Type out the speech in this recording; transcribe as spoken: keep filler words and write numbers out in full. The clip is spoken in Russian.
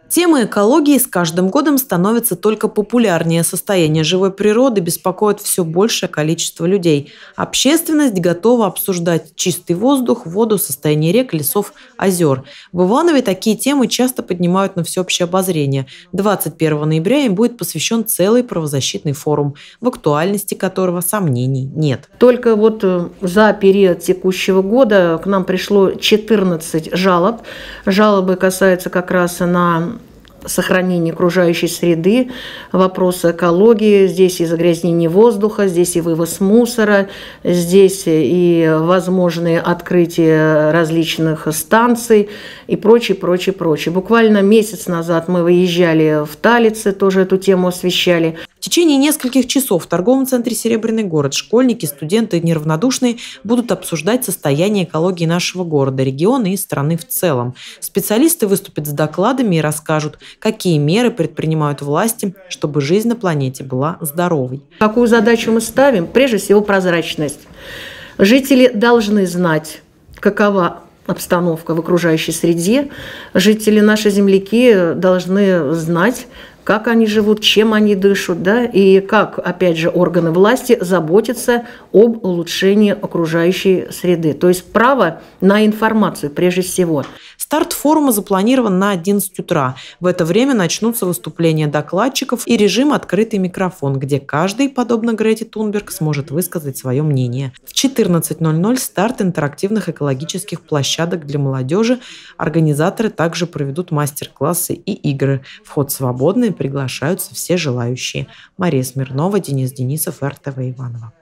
Тема экологии с каждым годом становится только популярнее. Состояние живой природы беспокоит все большее количество людей. Общественность готова обсуждать чистый воздух, воду, состояние рек, лесов, озер. В Иванове такие темы часто поднимают на всеобщее обозрение. двадцать первого ноября им будет посвящен целый правозащитный форум, в актуальности которого сомнений нет. Только вот за период текущего года к нам пришло четырнадцать жалоб. Жалобы касаются как раз на сохранение окружающей среды, вопросы экологии, здесь и загрязнение воздуха, здесь и вывоз мусора, здесь и возможные открытия различных станций и прочее, прочее, прочее. Буквально месяц назад мы выезжали в Талице, тоже эту тему освещали. В течение нескольких часов в торговом центре «Серебряный город» школьники, студенты и неравнодушные будут обсуждать состояние экологии нашего города, региона и страны в целом. Специалисты выступят с докладами и расскажут, какие меры предпринимают власти, чтобы жизнь на планете была здоровой. Какую задачу мы ставим? Прежде всего, прозрачность. Жители должны знать, какова обстановка в окружающей среде. Жители, наши земляки, должны знать, как они живут, чем они дышат, да, и как, опять же, органы власти заботятся об улучшении окружающей среды. То есть право на информацию прежде всего. Старт форума запланирован на одиннадцать утра. В это время начнутся выступления докладчиков и режим «Открытый микрофон», где каждый, подобно Грете Тунберг, сможет высказать свое мнение. В четырнадцать ноль ноль старт интерактивных экологических площадок для молодежи. Организаторы также проведут мастер-классы и игры. Вход свободный, приглашаются все желающие. Мария Смирнова, Денис Денисов, эр тэ вэ Иваново.